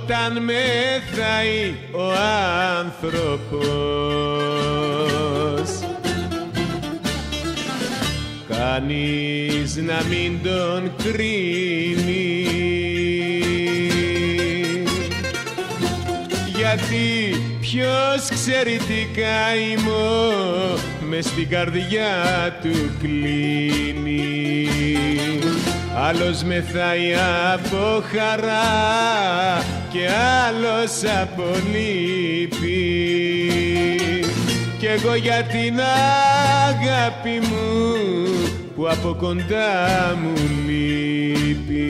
όταν μεθάει ο άνθρωπος, κανείς να μην τον κρίνει, γιατί ποιος ξέρει τι καημό μες στην καρδιά του κλείνει. Άλλος μεθάει από χαρά και άλλος από λύπη, κι εγώ για την αγάπη μου που από κοντά μου λείπει.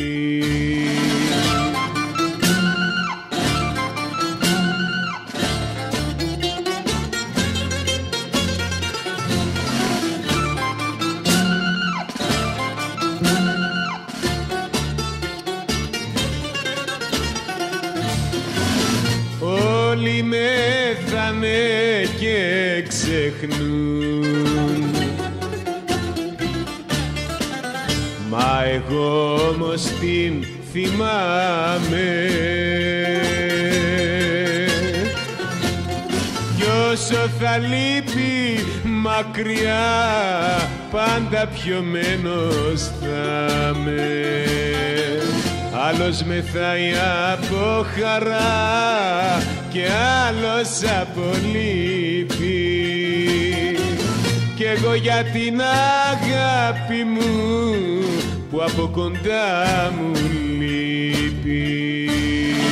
Όλοι μεθάνε και ξεχνούν, μα εγώ όμως την θυμάμαι, κι όσο θα λείπει μακριά πάντα πιωμένος θα με. Άλλος μεθάει από χαρά και άλλος από λύπη, κι εγώ για την αγάπη μου που από κοντά μου λείπει.